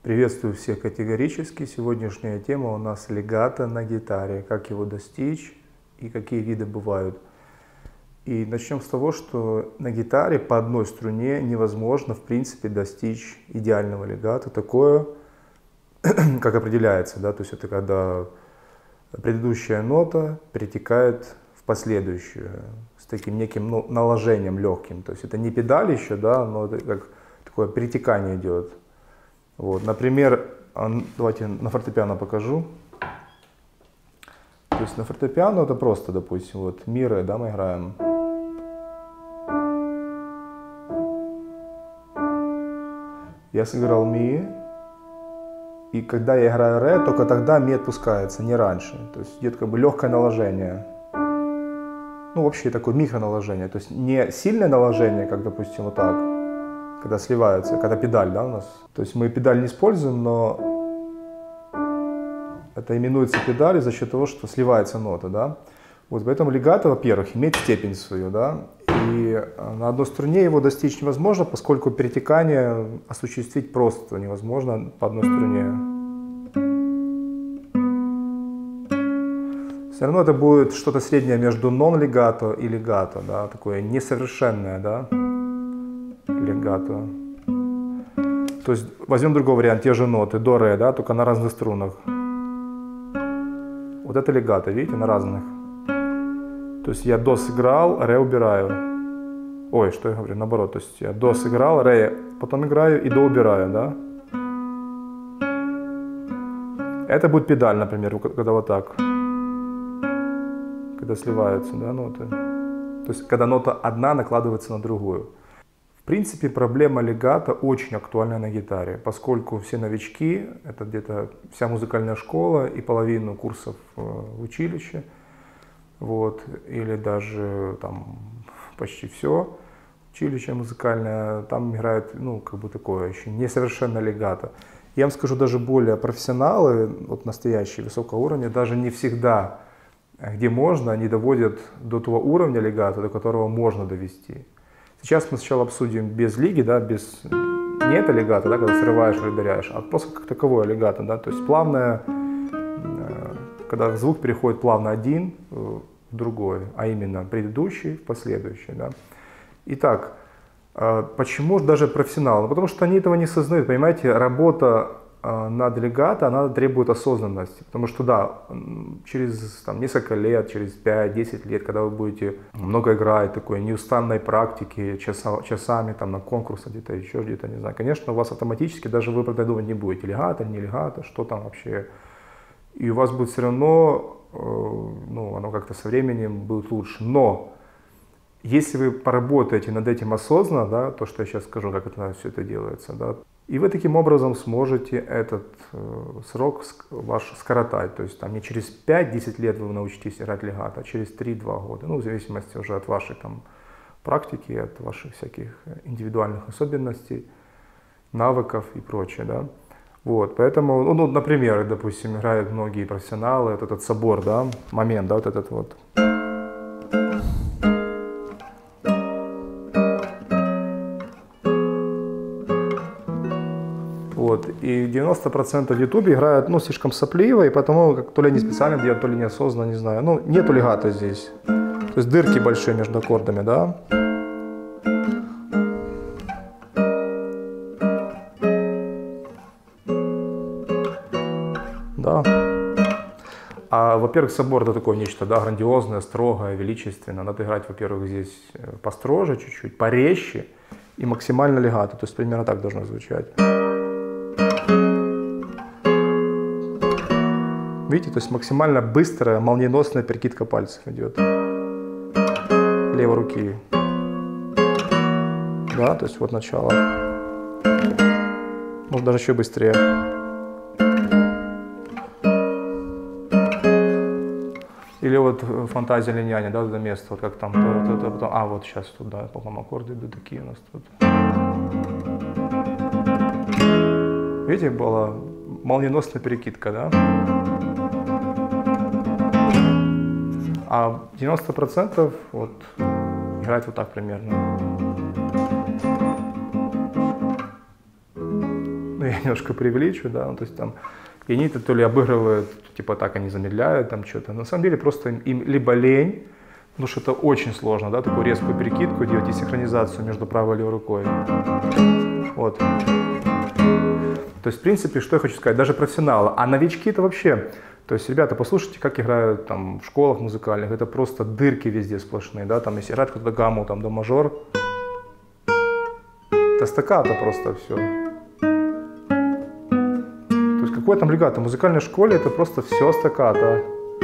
Приветствую всех категорически. Сегодняшняя тема у нас легато на гитаре. Как его достичь и какие виды бывают. И начнем с того, что на гитаре по одной струне невозможно в принципе достичь идеального легато. Такое, как определяется, да, то есть это когда предыдущая нота перетекает в последующую с таким неким наложением легким. То есть это не педаль еще, да, но это как такое перетекание идет. Вот, например, давайте на фортепиано покажу. То есть на фортепиано это просто, допустим, вот ми, ре, да, мы играем. Я сыграл ми, и когда я играю ре, только тогда ми отпускается, не раньше. То есть идет как бы легкое наложение. Ну, вообще такое микроналожение. То есть не сильное наложение, как, допустим, вот так, когда сливаются, когда педаль, да, у нас. То есть мы педаль не используем, но это именуется педалью за счет того, что сливается нота, да. Вот поэтому легато, во-первых, имеет степень свою, да, и на одной струне его достичь невозможно, поскольку перетекание осуществить просто невозможно по одной струне. Все равно это будет что-то среднее между нон-легато и легато, да, такое несовершенное, да, легато. То есть возьмем другой вариант, те же ноты, до, ре, да, только на разных струнах. Вот это легато, видите, на разных. То есть я до сыграл, ре убираю. Ой, что я говорю, наоборот, то есть я до сыграл, ре, потом играю и до убираю, да. Это будет педаль, например, когда вот так. Когда сливаются, да, ноты. То есть когда нота одна накладывается на другую. В принципе, проблема легато очень актуальна на гитаре, поскольку все новички, это где-то вся музыкальная школа и половину курсов в училище, вот, или даже там почти все училище музыкальное, там играют, ну, как бы такое еще несовершенно легато. Я вам скажу, даже более профессионалы, вот настоящие высокого уровня, даже не всегда, где можно, они доводят до того уровня легато, до которого можно довести. Сейчас мы сначала обсудим без лиги, да, без, не это легато, да, когда срываешь или ударяешь, а просто как таковое легато, да, то есть плавное, когда звук переходит плавно один в другой, а именно предыдущий в последующий, да. Итак, почему даже профессионалы? Потому что они этого не сознают, понимаете, работа над легато, она требует осознанности, потому что, да, через там, несколько лет, через 5-10 лет, когда вы будете много играть, такой неустанной практики, часами там, на конкурсах где-то, еще где-то, не знаю, конечно, у вас автоматически даже вы продумывать не будете, легато, не легато, что там вообще, и у вас будет все равно, ну, оно как-то со временем будет лучше, но если вы поработаете над этим осознанно, да, то, что я сейчас скажу, как это все это делается, да, и вы таким образом сможете этот срок ваш скоротать. То есть там не через 5-10 лет вы научитесь играть легато, а через 3-2 года. Ну, в зависимости уже от вашей там практики, от ваших всяких индивидуальных особенностей, навыков и прочее, да. Вот, поэтому, ну, например, допустим, играют многие профессионалы, вот этот собор, да, момент, да, вот этот вот. Вот. И 90% в ютубе играют, ну, слишком сопливо, и потому как то ли они специально делают, то ли неосознанно, не знаю. Ну, нету легато здесь. То есть дырки большие между аккордами, да. Да. А, во-первых, собор это такое нечто, да, грандиозное, строгое, величественное. Надо играть, во-первых, здесь построже чуть-чуть, порезче и максимально легато. То есть примерно так должно звучать. Видите, то есть максимально быстрая, молниеносная перекидка пальцев идет. Левой руки. Да, то есть вот начало. Может даже еще быстрее. Или вот фантазия линяния, да, это место, вот как там, а вот сейчас тут, да, по-моему, аккорды идут такие у нас тут. Видите, была молниеносная перекидка, да? А 90% вот играть вот так примерно. Ну, я немножко преувеличу, да, ну, то есть там, и они это то ли обыгрывают, типа так они замедляют там что-то. На самом деле просто им либо лень, потому что это очень сложно, да, такую резкую перекидку делать и синхронизацию между правой и левой рукой. Вот. То есть, в принципе, что я хочу сказать, даже профессионалы, а новички это вообще, то есть, ребята, послушайте, как играют там в школах музыкальных, это просто дырки везде сплошные, да, там, если играть какую-то гамму, там, до мажор, это стаккато просто все. То есть, какой там легато, в музыкальной школе это просто все стаккато.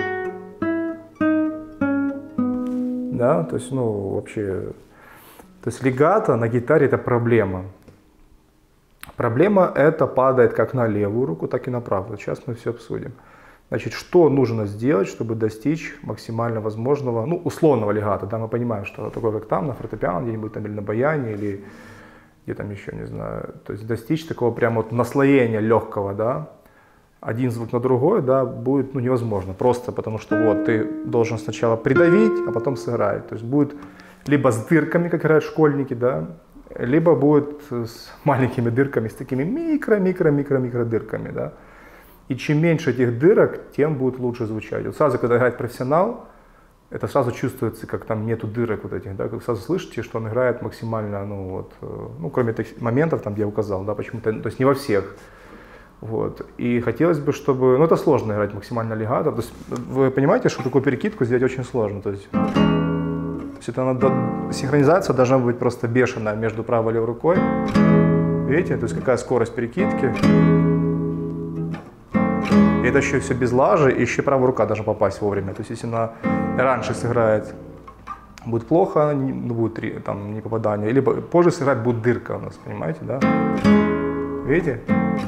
Да, то есть, ну, вообще, то есть, легато на гитаре это проблема. Проблема это падает как на левую руку, так и на правую. Сейчас мы все обсудим. Значит, что нужно сделать, чтобы достичь максимально возможного, ну, условного легато, да, мы понимаем, что такое, как там, на фортепиано, где-нибудь там, или на баяне, или где там еще, не знаю, то есть достичь такого прям вот наслоения легкого, да, один звук на другой, да, будет, ну, невозможно, просто потому что вот ты должен сначала придавить, а потом сыграть, то есть будет либо с дырками, как играют школьники, да, либо будет с маленькими дырками, с такими микро-микро-микро-микро дырками, да. И чем меньше этих дырок, тем будет лучше звучать. Вот сразу, когда играет профессионал, это сразу чувствуется, как там нету дырок вот этих, да, как сразу слышите, что он играет максимально, ну вот, ну кроме таких моментов, там, где я указал, да, почему-то, то есть не во всех. Вот. И хотелось бы, чтобы, ну это сложно играть максимально легато, то есть вы понимаете, что такую перекидку сделать очень сложно, то есть это надо, синхронизация должна быть просто бешеная между правой и левой рукой. Видите, то есть какая скорость перекидки. И это еще все без лажи, и еще правая рука должна попасть вовремя. То есть если она раньше сыграет, будет плохо, будет там не попадание, либо позже сыграть будет дырка у нас, понимаете, да? Видите?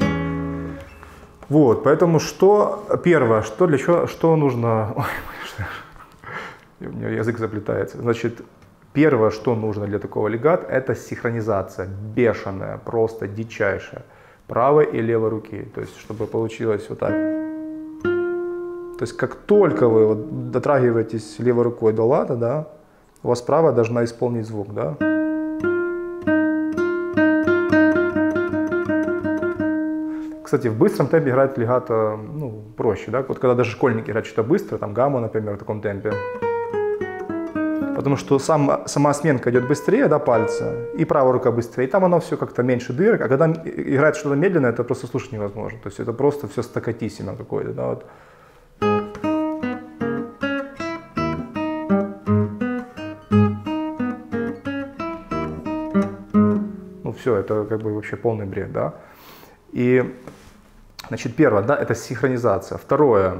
Вот, поэтому что, первое, что для чего, что нужно, ой, у меня язык заплетается. Значит, первое, что нужно для такого легато, это синхронизация, бешеная, просто дичайшая, правой и левой руки. То есть, чтобы получилось вот так. То есть, как только вы вот дотрагиваетесь левой рукой до лада, да, у вас правая должна исполнить звук, да. Кстати, в быстром темпе играть легато, ну, проще, да. Вот когда даже школьники играют что-то быстро, там гамму, например, в таком темпе. Потому что сама сменка идет быстрее, да, пальца, и правая рука быстрее, и там оно все как-то меньше дырок, а когда играет что-то медленное, это просто слушать невозможно, то есть это просто все стаккатиссимо какое-то, да, вот. Ну все, это как бы вообще полный бред, да. И, значит, первое, да, это синхронизация. Второе,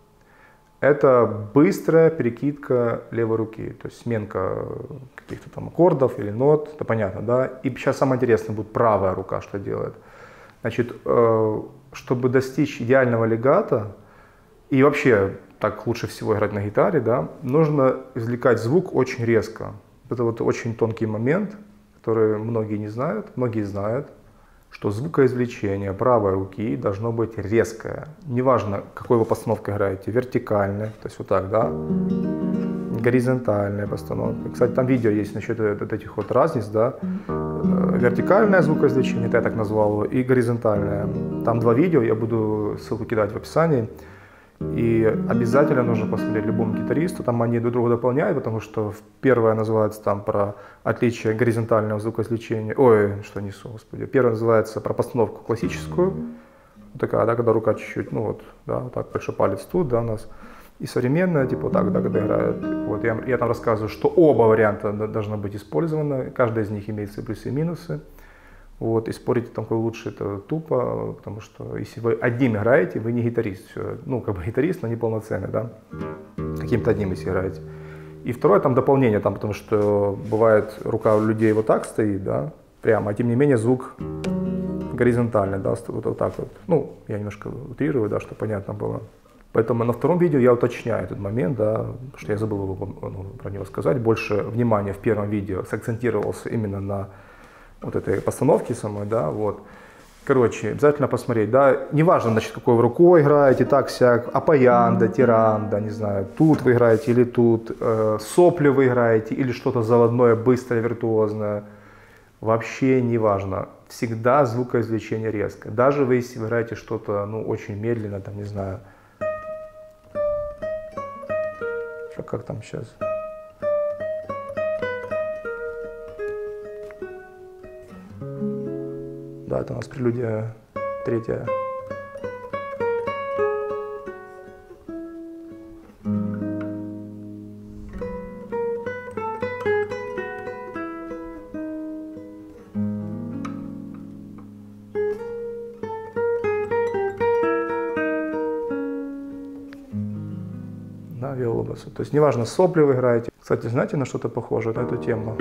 это быстрая перекидка левой руки, то есть сменка каких-то там аккордов или нот, это понятно, да. И сейчас самое интересное будет правая рука, что делает. Значит, чтобы достичь идеального легато, и вообще так лучше всего играть на гитаре, да, нужно извлекать звук очень резко. Это вот очень тонкий момент, который многие не знают, многие знают, что звукоизвлечение правой руки должно быть резкое. Неважно, какой вы постановкой играете, вертикальной, то есть вот так, да, горизонтальная постановка. Кстати, там видео есть насчет этих вот разниц, да, вертикальное звукоизвлечение, это я так назвал его, и горизонтальное. Там два видео, я буду ссылку кидать в описании. И обязательно нужно посмотреть любому гитаристу, там они друг друга дополняют, потому что первое называется там про отличие горизонтального звукоизвлечения, ой, что несу, господи, первое называется про постановку классическую, такая, да, когда рука чуть-чуть, ну вот, да, так, большой палец тут, да, у нас, и современная, типа вот так, да, когда играют, вот, я там рассказываю, что оба варианта должны быть использованы, каждый из них имеет свои плюсы и минусы. Вот, и спорить там, какой лучше, это тупо, потому что если вы одним играете, вы не гитарист, все. Ну, как бы гитарист, но не полноценный, да, каким-то одним если играете. И второе, там дополнение, там, потому что бывает рука у людей вот так стоит, да, прямо, а тем не менее звук горизонтальный, да, вот так вот. Ну, я немножко утрирую, да, чтобы понятно было. Поэтому на втором видео я уточняю этот момент, да, потому что я забыл про него сказать. Больше внимания в первом видео сакцентировался именно на вот этой постановки самой, да, вот. Короче, обязательно посмотреть, да, неважно, значит, какой вы рукой играете, так-сяк, апаянда, тиранда, не знаю, тут вы играете или тут, сопли вы играете или что-то заводное, быстрое, виртуозное, вообще не важно. Всегда звукоизвлечение резкое. Даже вы, если вы играете что-то, ну, очень медленно, там, не знаю, как там сейчас. Да, это у нас прелюдия третья. Да, виолончель. То есть неважно, сопли вы играете. Кстати, знаете, на что-то похоже, на эту тему?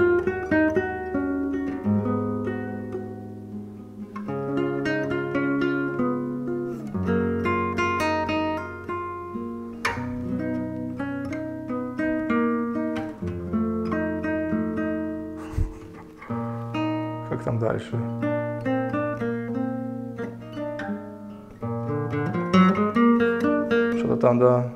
Как там дальше? Что-то там, да.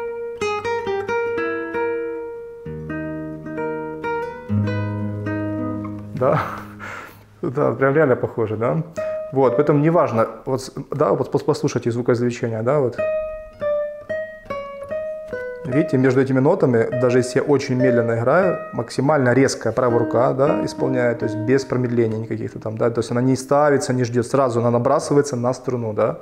Да, да, прям реально похоже, да. Вот, поэтому неважно, вот, да, вот послушайте звукоизвлечение, да, вот. Видите, между этими нотами, даже если я очень медленно играю, максимально резкая правая рука, да, исполняет, то есть без промедлений никаких-то там, да, то есть она не ставится, не ждет, сразу она набрасывается на струну, да.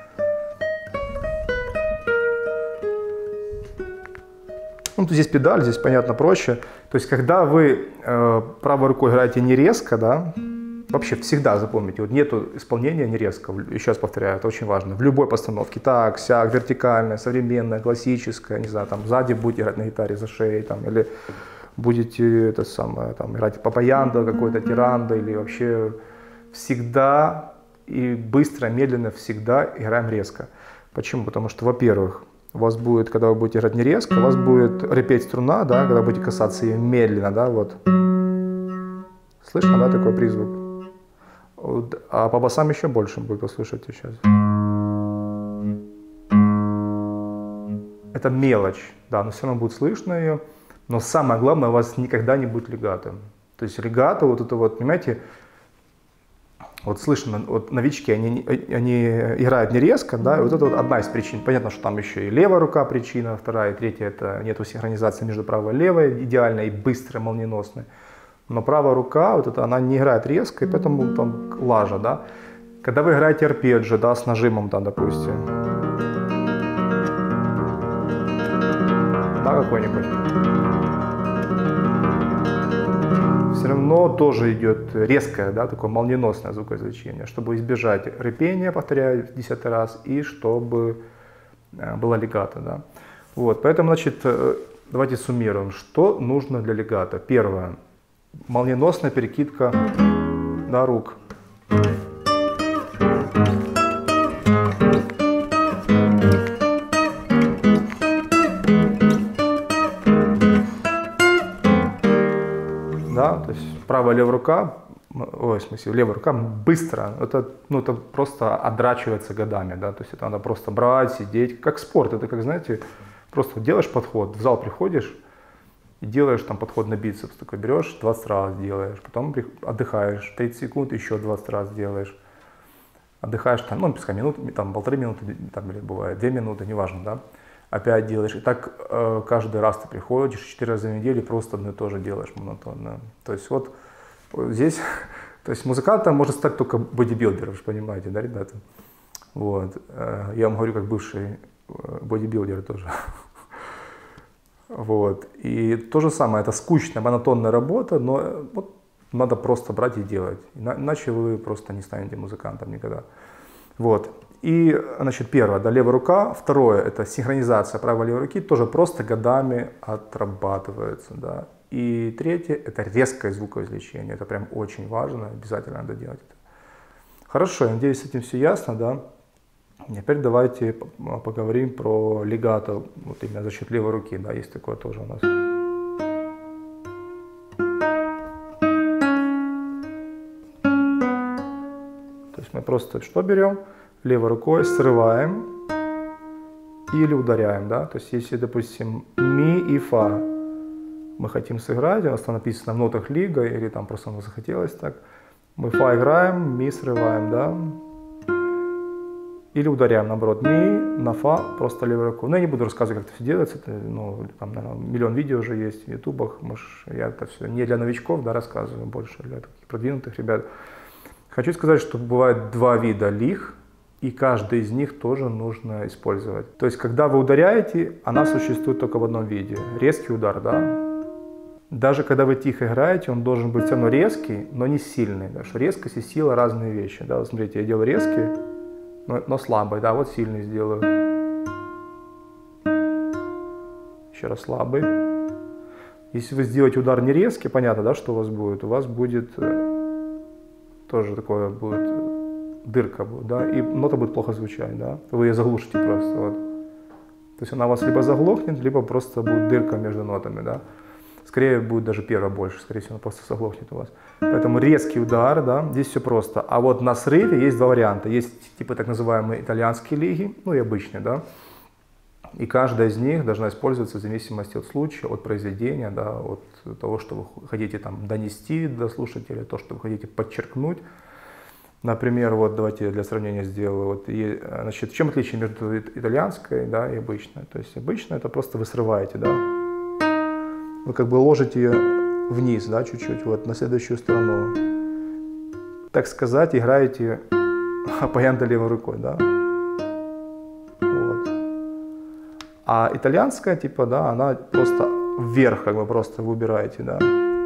Ну, здесь педаль, здесь, понятно, проще. То есть, когда вы правой рукой играете не резко, да, вообще всегда запомните, вот нету исполнения не резко, еще раз повторяю, это очень важно, в любой постановке, так, сяк, вертикальная, современная, классическая, не знаю, там, сзади будете играть на гитаре за шеей, там, или будете, это самое, там, играть папаянда какой-то, тиранда, или вообще всегда и быстро, медленно, всегда играем резко. Почему? Потому что, во-первых, у вас будет, когда вы будете играть не резко, у вас будет репеть струна, да, когда будете касаться ее медленно, да, вот. Слышно, да, такой призвук? А по басам еще больше будет, послушайте сейчас. Это мелочь, да, но все равно будет слышно ее. Но самое главное, у вас никогда не будет легато. То есть легато, вот это вот, понимаете, вот слышно, вот новички, они играют не резко, да, и вот это вот одна из причин. Понятно, что там еще и левая рука причина, вторая, третья, это нету синхронизации между правой и левой, идеальной и быстрой, молниеносной. Но правая рука, вот это, она не играет резко, и поэтому там лажа, да. Когда вы играете арпеджио, да, с нажимом, там, допустим, да, какой-нибудь, все равно тоже идет резкое, да, такое молниеносное звукоизвлечение, чтобы избежать рыпения, повторяю, в 10-й раз, и чтобы было легато, да. Вот, поэтому, значит, давайте суммируем, что нужно для легато. Первое. Молниеносная перекидка, да, рук. Да, то есть правая левая рука, ой, в смысле, левая рука быстро, это, ну, это просто отдрачивается годами, да, то есть это надо просто брать, сидеть, как спорт, это как, знаете, просто делаешь подход, в зал приходишь, и делаешь там подход на бицепс, такой берешь, 20 раз делаешь, потом отдыхаешь, 30 секунд, еще 20 раз делаешь, отдыхаешь там, ну, пускай минут, там, 1,5 минуты, там, или бывает 2 минуты, неважно, да, опять делаешь, и так каждый раз ты приходишь, 4 раза в неделю просто одно и то же делаешь монотонно, то есть вот здесь, то есть музыкантом можно стать только бодибилдером, вы понимаете, да, ребята, вот, я вам говорю, как бывший бодибилдер тоже. Вот. И то же самое, это скучная, монотонная работа, но вот надо просто брать и делать, иначе вы просто не станете музыкантом никогда. Вот. И, значит, первое, да, левая рука, второе, это синхронизация правой и левой руки, тоже просто годами отрабатывается, да. И третье, это резкое звукоизвлечение, это прям очень важно, обязательно надо делать это. Хорошо, я надеюсь, с этим все ясно, да. Теперь давайте поговорим про легато, вот именно за счет левой руки, да, есть такое тоже у нас. То есть мы просто что берем? Левой рукой срываем или ударяем, да, то есть если, допустим, ми и фа, мы хотим сыграть, у нас там написано в нотах лига, или там просто нам захотелось так. Мы фа играем, ми срываем, да. Или ударяем, наоборот, ми на фа, просто левой рукой. Но я не буду рассказывать, как это все делается, это, ну, там, наверное, миллион видео уже есть в ютубах, может, я это все не для новичков, да, рассказываю, больше для таких продвинутых ребят. Хочу сказать, что бывает два вида лиг, и каждый из них тоже нужно использовать. То есть, когда вы ударяете, она существует только в одном виде. Резкий удар, да. Даже когда вы тихо играете, он должен быть все равно резкий, но не сильный. Да, что резкость и сила разные вещи. Да. Вот смотрите, я делаю резкий, но слабый, да, вот сильный сделаю. Еще раз слабый. Если вы сделаете удар не резкий, понятно, да, что у вас будет? У вас будет тоже такое будет дырка, будет, да, и нота будет плохо звучать, да. Вы ее заглушите просто, вот. То есть она у вас либо заглохнет, либо просто будет дырка между нотами, да. Скорее будет даже первая больше, скорее всего, она просто заглохнет у вас. Поэтому резкий удар, да, здесь все просто. А вот на срыве есть два варианта. Есть типа так называемые итальянские лиги, ну и обычные, да. И каждая из них должна использоваться в зависимости от случая, от произведения, да, от того, что вы хотите там донести до слушателя, то, что вы хотите подчеркнуть. Например, вот давайте для сравнения сделаю. Вот, значит, в чем отличие между итальянской, да, и обычной? То есть обычная это просто вы срываете, да. Вы как бы ложите ее вниз, да, чуть-чуть, вот, на следующую сторону. Так сказать, играете оппонента левой рукой, да. Вот. А итальянская, типа, да, она просто вверх, как бы просто вы убираете, да.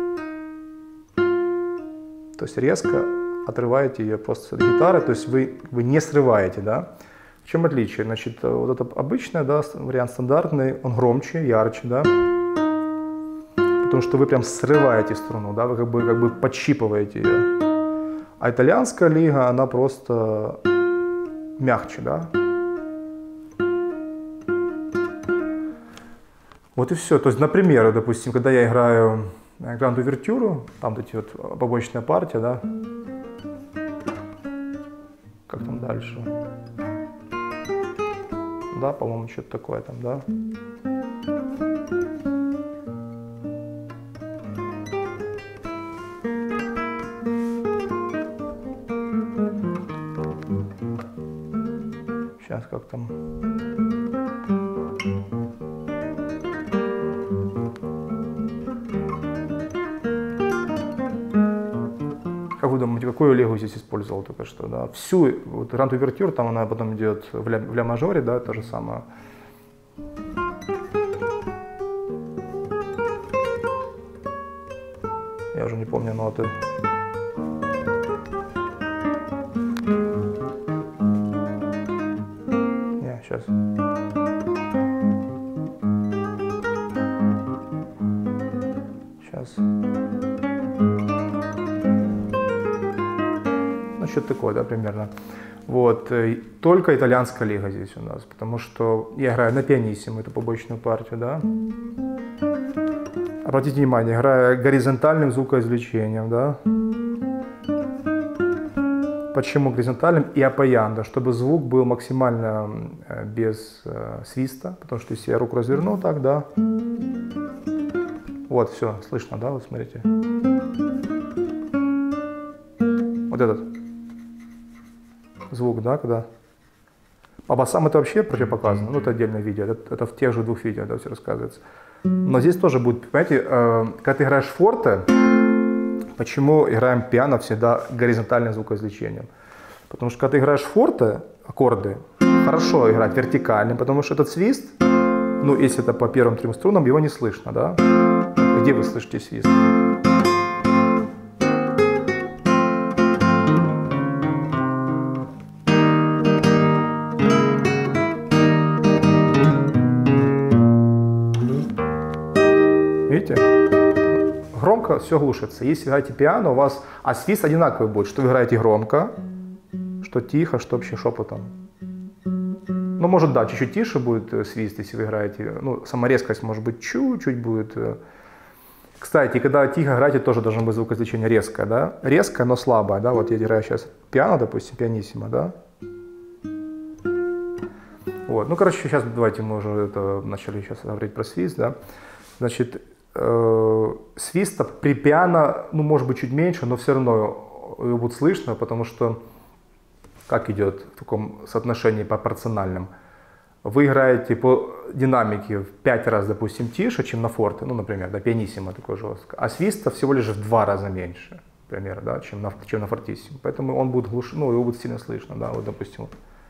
То есть резко отрываете ее просто от гитары, то есть вы не срываете, да. В чем отличие? Значит, вот это обычный, да, вариант стандартный, он громче, ярче, да. Потому что вы прям срываете струну, да, вы как бы подщипываете ее. А итальянская лига, она просто мягче, да. Вот и все. То есть, например, допустим, когда я играю гранд-увертюру, там вот эти вот побочная партия, да. Как там дальше? Да, по-моему, что-то такое там, да. Сейчас как там. Как вы думаете, какую лигу здесь использовал только что? Да? Всю, вот гранд-увертюр, там она потом идет в ля-мажоре, да, то же самое. Я уже не помню ноты. Не, сейчас. Сейчас. Ну, что-то такое, да, примерно. Вот. Только итальянская лига здесь у нас, потому что я играю на пианиссимо, эту побочную партию, да. Обратите внимание, играю горизонтальным звукоизвлечением, да. Почему горизонтальным и апоян, да, чтобы звук был максимально без свиста, потому что если я руку разверну так, да. Вот, все, слышно, да, вот смотрите. Вот этот звук, да, когда... По басам это вообще противопоказано, ну это отдельное видео, это в тех же двух видео, да, все рассказывается. Но здесь тоже будет, понимаете, когда ты играешь форте, почему играем пиано всегда горизонтальным звукоизвлечением? Потому что когда ты играешь форте, аккорды, хорошо играть вертикальным, потому что этот свист, ну если это по первым трем струнам, его не слышно, да? Где вы слышите свист? Видите? Громко все глушится. Если играете пиано, у вас свист одинаковый будет, что вы играете громко, что тихо, что вообще шепотом. Ну, может, да, чуть-чуть тише будет свист, если вы играете. Ну, сама резкость, может быть, чуть-чуть будет. Кстати, когда тихо играете, тоже должно быть звукоизвлечение резкое, да? Резкое, но слабое, да? Вот я играю сейчас пиано, допустим, пианиссимо, да? Вот, ну, короче, сейчас давайте мы уже это начали сейчас говорить про свист, да? Значит, свиста при пиано, ну, может быть, чуть меньше, но все равно его будет слышно, потому что как идет в таком соотношении пропорциональном. Вы играете по динамике в 5 раз, допустим, тише, чем на форте, ну, например, да, пианиссимо такой жестко, а свиста всего лишь в 2 раза меньше, например, да, чем на фортиссимо. Поэтому он будет ну, его будет сильно слышно, да, вот, допустим.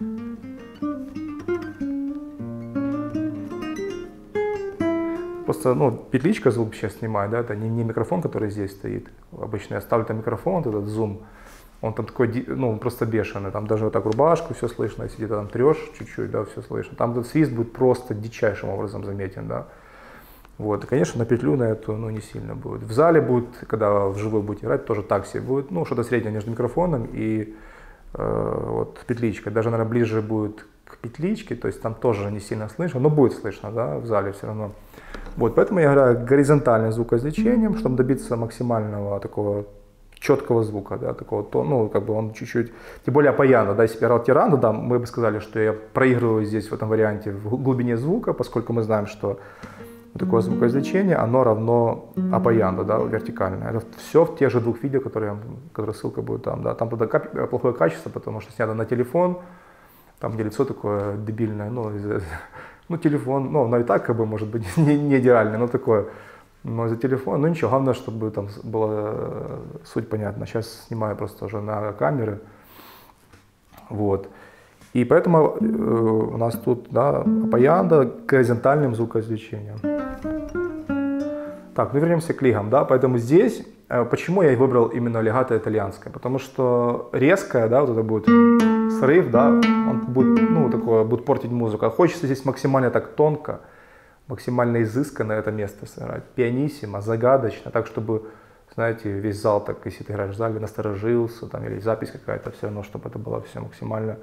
Просто, ну, петличка звук сейчас снимает, да, это не микрофон, который здесь стоит. Обычно я ставлю там микрофон, вот этот зум, он там такой, ну, он просто бешеный, там даже вот так рубашку все слышно, если где-то там трешь чуть-чуть, да, все слышно. Там этот свист будет просто дичайшим образом заметен, да. Вот, и, конечно, на петлю на эту, ну, не сильно будет. В зале будет, когда вживую будете играть, тоже так себе будет, ну, что-то среднее между микрофоном и вот петличкой. Даже, наверное, ближе будет к петличке, то есть там тоже не сильно слышно, но будет слышно, да, в зале все равно. Вот, поэтому я играю горизонтальным звукоизвлечением, чтобы добиться максимального такого четкого звука, да, такого, ну, как бы он чуть-чуть, тем более апаяно, да, если бы я играл тирану, да, мы бы сказали, что я проигрываю здесь в этом варианте в глубине звука, поскольку мы знаем, что такое звукоизвлечение, оно равно апаяно, да, вертикально. Это все в тех же двух видео, которые ссылка будет там, да, там тогда плохое качество, потому что снято на телефон, там где лицо такое дебильное, ну, телефон, ну, оно и так, как бы, может быть, не идеальное, но такое, но за телефон, ну, ничего, главное, чтобы там была суть понятна. Сейчас снимаю просто уже на камеры, вот. И поэтому у нас тут, да, апаяндо горизонтальным звукоизвлечением. Так, ну вернемся к лигам, да, поэтому здесь, почему я выбрал именно легато итальянское, потому что резкое, да, вот это будет срыв, да, он будет, ну, такое, будет портить музыку, а хочется здесь максимально так тонко, максимально изысканно это место сыграть, пианиссимо, загадочно, так, чтобы, знаете, весь зал, так, если ты играешь в зале, насторожился, там, или запись какая-то, все равно, чтобы это было все максимально.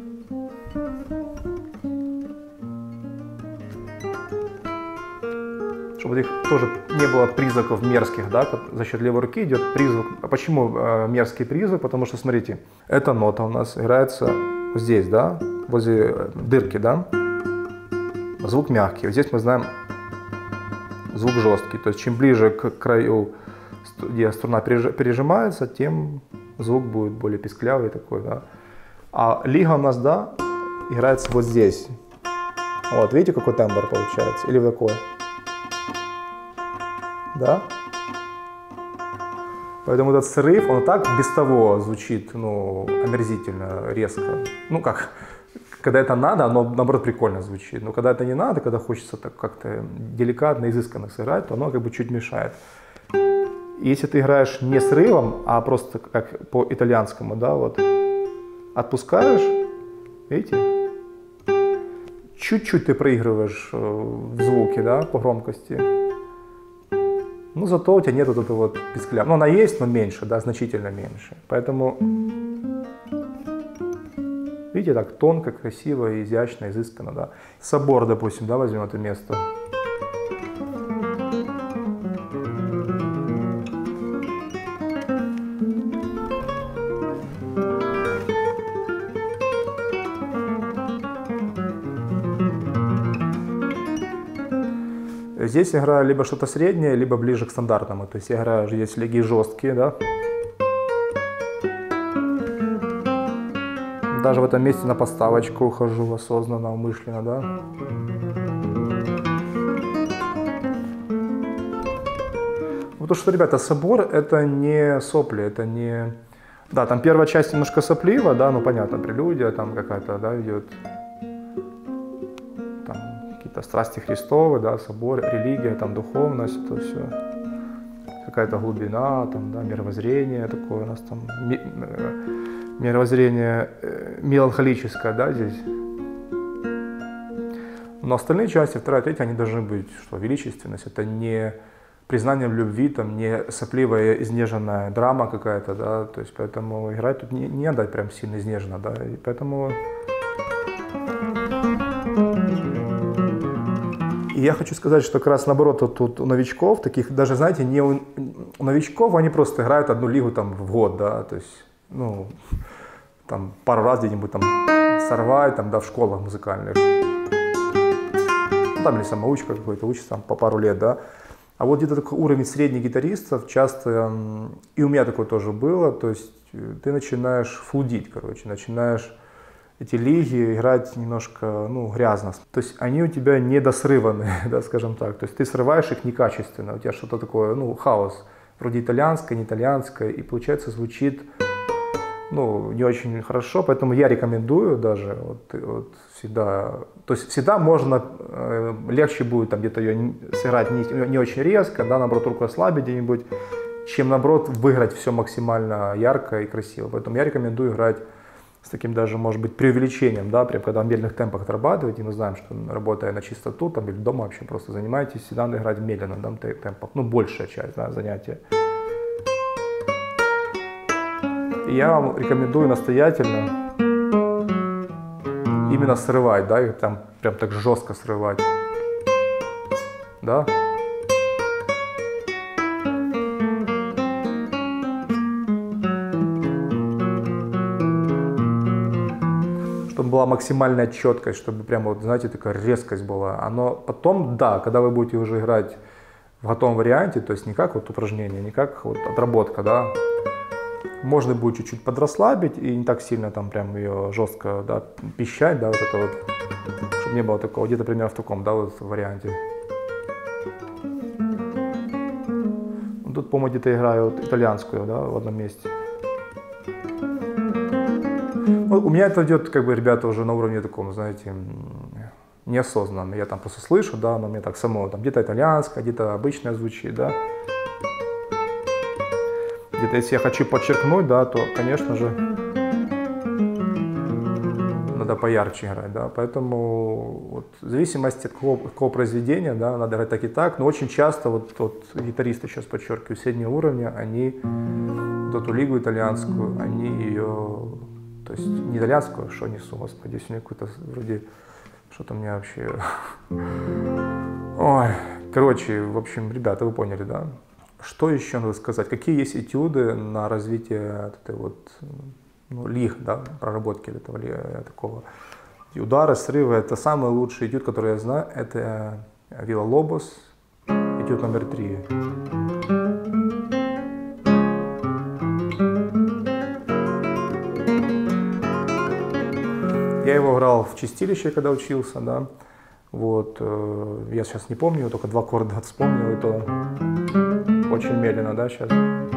Чтобы их тоже не было призвуков мерзких, да, за счет левой руки идет призвук. А почему мерзкий призвук? Потому что, смотрите, эта нота у нас играется здесь, да, возле дырки, да, звук мягкий. Вот здесь мы знаем звук жесткий, то есть чем ближе к краю, где струна пережимается, тем звук будет более писклявый такой, да. А лига у нас, да, играется вот здесь. Вот, видите, какой тембр получается? Или такой? Да? Поэтому этот срыв, он так без того звучит, ну, омерзительно, резко. Ну, как, когда это надо, оно, наоборот, прикольно звучит. Но когда это не надо, когда хочется так как-то деликатно, изысканно сыграть, то оно как бы чуть мешает. И если ты играешь не срывом, а просто как по итальянскому, да, вот, отпускаешь, видите, чуть-чуть ты проигрываешь в звуке, да, по громкости. Ну, зато у тебя нет вот этого вот пискля. Ну, она есть, но меньше, да, значительно меньше. Поэтому, видите, так тонко, красиво, изящно, изысканно, да. Собор, допустим, да, возьмем это место. Здесь я играю либо что-то среднее, либо ближе к стандартному. То есть я играю здесь лиги жесткие, да. Даже в этом месте на подставочку ухожу осознанно, умышленно, да. Потому что, ребята, собор это не сопли, это не... Да, там первая часть немножко соплива, да, ну понятно, прелюдия там какая-то, да, идет. Страсти Христовы, да, собор, религия, там духовность, то все, какая-то глубина, там, да, мировоззрение такое у нас там, мировоззрение меланхолическое, да, здесь. Но остальные части, вторая, третья, они должны быть, что величественность, это не признание в любви, там, не сопливая, изнеженная драма какая-то, да, то есть поэтому играть тут не надо прям сильно изнеженно, да, и поэтому... И я хочу сказать, что как раз наоборот, тут у новичков, таких даже, знаете, не у новичков, они просто играют одну лигу там в год, да, то есть, ну, там пару раз где-нибудь там сорвать, там, да, в школах музыкальных. Ну, там или самоучка какой-то, учится там по пару лет, да. А вот где-то такой уровень средних гитаристов часто, и у меня такое тоже было, то есть ты начинаешь флудить, короче, начинаешь эти лиги играть немножко, ну, грязно. То есть они у тебя недосрываны, да, скажем так. То есть ты срываешь их некачественно, у тебя что-то такое, ну, хаос. Вроде итальянское, не итальянское, и получается звучит, ну, не очень хорошо, поэтому я рекомендую даже вот всегда, то есть всегда можно, легче будет там где-то ее сыграть не очень резко, да, наоборот, руку ослабить где-нибудь, чем наоборот выиграть все максимально ярко и красиво. Поэтому я рекомендую играть с таким даже, может быть, преувеличением, да, прям когда в медленных темпах отрабатываете, мы знаем, что работая на чистоту, там, или дома вообще просто занимаетесь, всегда надо играть в медленных, да, темпах, ну, большая часть, да, занятия. И я вам рекомендую настоятельно именно срывать, да, их там прям так жестко срывать, да. Чтобы была максимальная четкость, чтобы прям вот, знаете, такая резкость была. Оно потом, да, когда вы будете уже играть в готовом варианте, то есть не как вот упражнение, не как вот отработка, да, можно будет чуть-чуть подрасслабить и не так сильно там прям ее жестко, да, пищать, да, вот это вот, чтобы не было такого, где-то примерно в таком, да, вот варианте. Тут, по-моему, где-то играю вот итальянскую, да, в одном месте. Ну, у меня это идет, как бы, ребята, уже на уровне таком, знаете, неосознанно. Я там просто слышу, да, но мне так само, там где-то итальянская, где-то обычная звучит, да. Где-то, если я хочу подчеркнуть, да, то, конечно же, надо поярче играть, да. Поэтому вот, в зависимости от какого произведения, да, надо играть так и так. Но очень часто вот гитаристы, сейчас подчеркиваю, среднего уровня, они вот эту лигу итальянскую, они ее, то есть не итальянскую, что несу, господи, сегодня какой-то вроде, что-то мне вообще, ой, короче, в общем, ребята, вы поняли, да? Что еще надо сказать? Какие есть этюды на развитие этой вот, ну, лиг, да, проработки этого такого? Удары, срывы — это самый лучший этюд, который я знаю, это Вилла-Лобос, этюд номер 3. Я его играл в чистилище, когда учился, да, вот, я сейчас не помню, только 2 аккорда вспомнил, и то очень медленно, да, сейчас.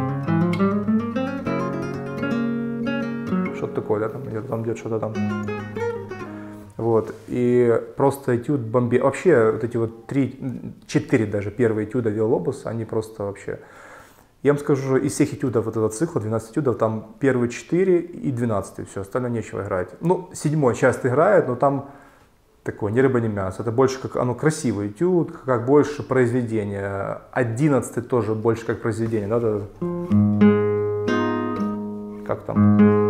Что-то такое, да, там где-то что-то там. Вот, и просто этюд бомби. Вообще, вот эти вот 3-4 даже первые этюда Вилла-Лобоса, они просто вообще... Я вам скажу, из всех этюдов вот этого цикла, 12 этюдов, там первые 4 и 12, все, остальное нечего играть. Ну, 7 часто играет, но там такое, ни рыба, ни мясо. Это больше как, оно красивый этюд, как больше произведение. 11 тоже больше как произведение, да? Как там?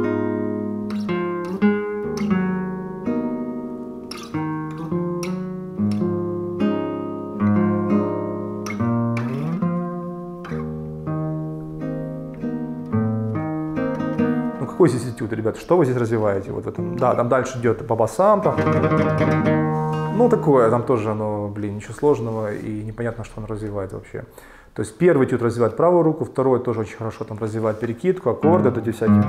Какой здесь этюд, ребята? Что вы здесь развиваете? Вот в этом? Да, там дальше идет по басам, там. Ну, такое, там тоже оно, блин, ничего сложного и непонятно, что он развивает вообще. То есть первый этюд развивает правую руку, второй тоже очень хорошо там развивает перекидку, аккорды, вот эти всякие.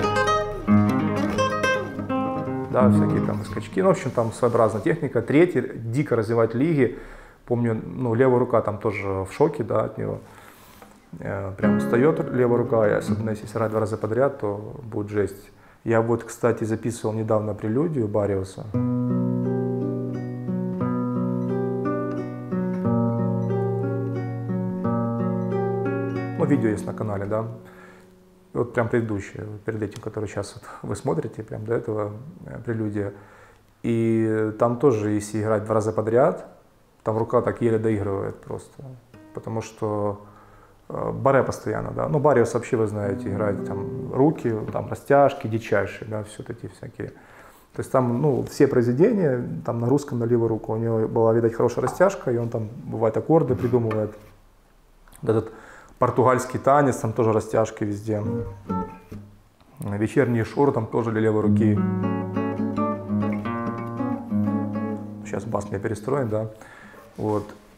Да, всякие там скачки. Ну, в общем, там своеобразная техника. Третий, дико развивать лиги. Помню, ну, левая рука там тоже в шоке, да, от него. Прям встает левая рука, и особенно если сыграть 2 раза подряд, то будет жесть. Я вот, кстати, записывал недавно прелюдию Бариуса. Ну, видео есть на канале, да. Вот прям предыдущее, перед этим, который сейчас вот вы смотрите, прям до этого прелюдия. И там тоже, если играть 2 раза подряд, там рука так еле доигрывает просто. Потому что баре постоянно, да. Ну, Бариус вообще, вы знаете, играет там руки, там растяжки дичайшие, да, все эти всякие. То есть там, ну, все произведения, там на русском, на левую руку, у него была, видать, хорошая растяжка, и он там, бывает, аккорды придумывает. Этот португальский танец, там тоже растяжки везде. Вечерний шур, там тоже для левой руки. Сейчас бас мне перестроим, да. Вот.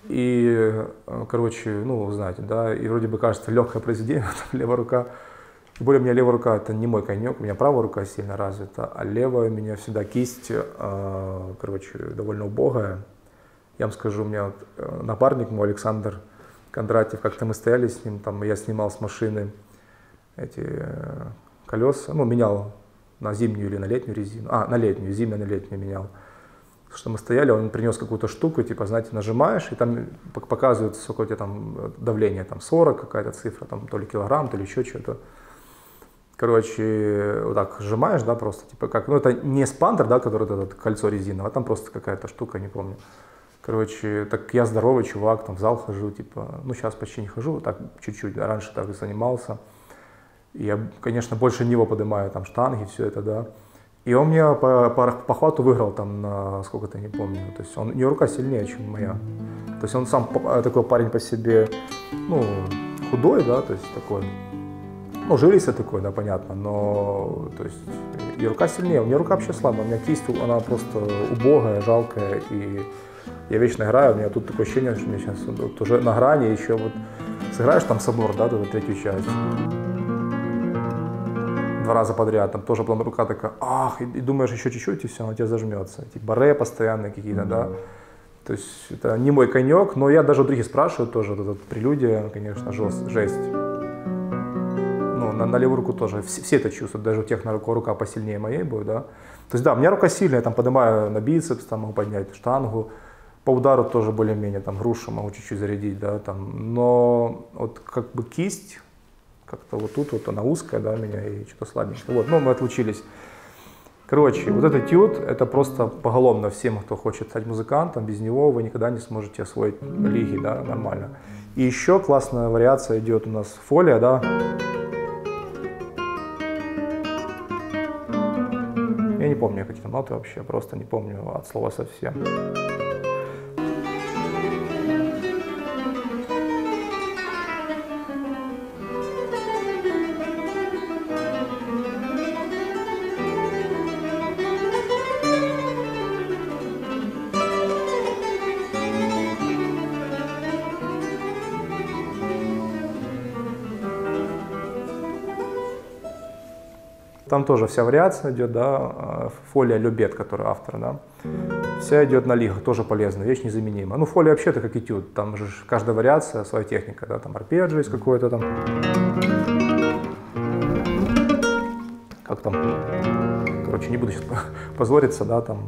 И, короче, ну, знаете, да, и вроде бы кажется легкое произведение, левая рука. Тем более у меня левая рука это не мой конек, у меня правая рука сильно развита, а левая у меня всегда кисть, короче, довольно убогая. Я вам скажу, у меня вот напарник мой, Александр Кондратьев, как-то мы стояли с ним, там я снимал с машины эти колеса, ну, менял на зимнюю или на летнюю резину, на летнюю, зимнюю на летнюю менял. Что мы стояли, он принес какую-то штуку, типа, знаете, нажимаешь, и там показывает, сколько у тебя там давление, там 40 какая-то цифра, там то ли килограмм, то ли еще что-то. Короче, вот так сжимаешь, да, просто, типа, как, ну, это не спандер, да, который это кольцо резиновое, а там просто какая-то штука, не помню. Короче, так я здоровый чувак, там в зал хожу, типа, ну, сейчас почти не хожу, так чуть-чуть, да, раньше так и занимался. И я, конечно, больше него поднимаю, там, штанги, все это, да. И он мне по хвату выиграл там на сколько-то, не помню. То есть у него рука сильнее, чем моя. То есть он сам такой парень по себе, ну, худой, да, то есть такой, ну, жилистый такой, да, понятно, но, то есть, и рука сильнее. У меня рука вообще слабая, у меня кисть, она просто убогая, жалкая, и я вечно играю, у меня тут такое ощущение, что мне сейчас вот уже на грани, еще вот сыграешь там собор, да, эту третью часть. 2 раза подряд, там тоже потом рука такая, ах, и думаешь еще чуть-чуть, и все, она у тебя зажмется. Типа ре постоянные какие-то, да. То есть это не мой конек, но я даже у других спрашиваю тоже, вот эта прелюдия, конечно, жесть. Ну, на левую руку тоже, все это чувствуют, даже у тех, на рука посильнее моей будет, да. То есть да, у меня рука сильная, я там поднимаю на бицепс, там могу поднять штангу, по удару тоже более-менее, там грушу могу чуть-чуть зарядить, да, там, но вот как бы кисть, как-то вот тут вот она узкая, да, у меня и что-то слабенькое. Вот, но мы отлучились. Короче, вот этот этюд, это просто поголовно всем, кто хочет стать музыкантом, без него вы никогда не сможете освоить лиги, да, нормально. И еще классная вариация идет у нас фолия, да. Я не помню какие-то ноты вообще, просто не помню от слова совсем. Там тоже вся вариация идет, да, фолия Любет, который автор, да, вся идет на лигах, тоже полезно, вещь незаменима. Ну, фолия вообще-то как этюд, там же каждая вариация, своя техника, да, там арпеджио есть какой-то там, как там, короче, не буду сейчас позориться, да, там.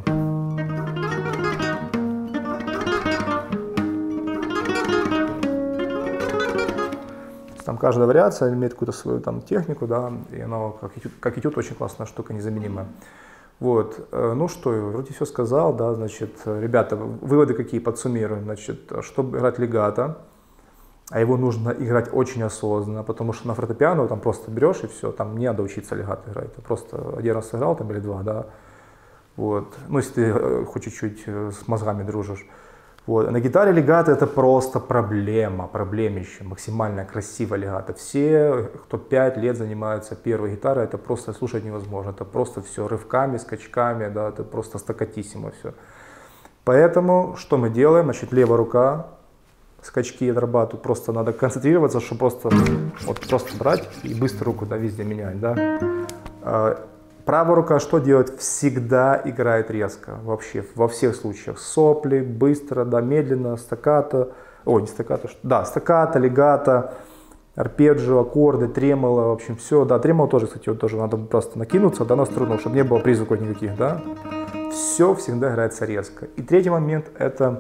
Там каждая вариация имеет какую-то свою там технику, да, и оно как этюд очень классная штука, незаменимая. Вот, ну что, вроде все сказал, да, значит, ребята, выводы какие, подсуммируем, значит, чтобы играть легато, а его нужно играть очень осознанно, потому что на фортепиано там просто берешь и все, там не надо учиться легато играть, ты просто один раз сыграл там или два, да, вот, ну если ты хоть чуть-чуть с мозгами дружишь. Вот. На гитаре легато это просто проблемище, максимально красивая легато. Все, кто 5 лет занимаются первой гитарой, это просто слушать невозможно, это просто все рывками, скачками, да, это просто стаккатиссимо все. Поэтому что мы делаем? Значит, левая рука, скачки отрабатывают, просто надо концентрироваться, чтобы просто, вот, просто брать и быстро руку, да, везде менять, да. Правая рука что делает? Всегда играет резко, вообще, во всех случаях. Сопли, быстро, да, медленно, стаккато, ой, не стаккато, да, стаккато, легато, арпеджио, аккорды, тремоло, в общем, все, да, тремоло тоже, кстати, вот тоже надо просто накинуться, да, на струну, чтобы не было призвуков никаких, да. Все всегда играется резко. И третий момент это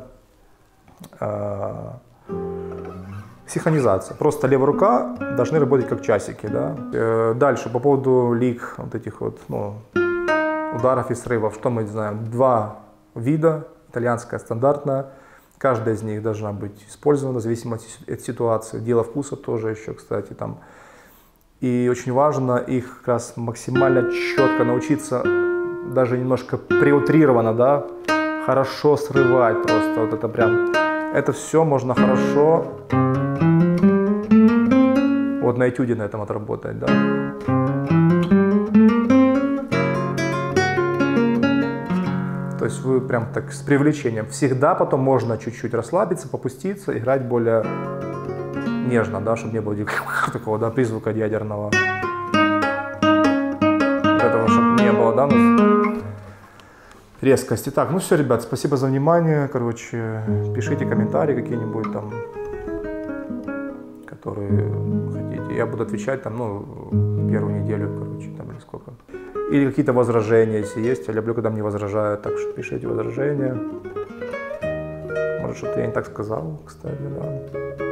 синхронизация. Просто левая рука должны работать как часики, да. Дальше по поводу лиг, вот этих вот, ну, ударов и срывов, что мы знаем? 2 вида, итальянская стандартная, каждая из них должна быть использована в зависимости от ситуации. Дело вкуса тоже еще, кстати, там. И очень важно их как раз максимально четко научиться, даже немножко преутрированно, да, хорошо срывать просто, вот это прям, это все можно хорошо вот на этюде на этом отработать, да. То То есть вы прям так с привлечением. Всегда потом можно чуть-чуть расслабиться, попуститься, играть более нежно, да, чтобы не было такого, да, призвука ядерного. Этого, чтобы не было, да, резкости. Так, ну все, ребят, спасибо за внимание. Короче, пишите комментарии какие-нибудь там, которые хотите. Я буду отвечать там, ну, первую неделю, короче, там или сколько. Или какие-то возражения, если есть. Я люблю, когда мне возражают, так что пишите возражения. Может, что-то я не так сказал, кстати, да.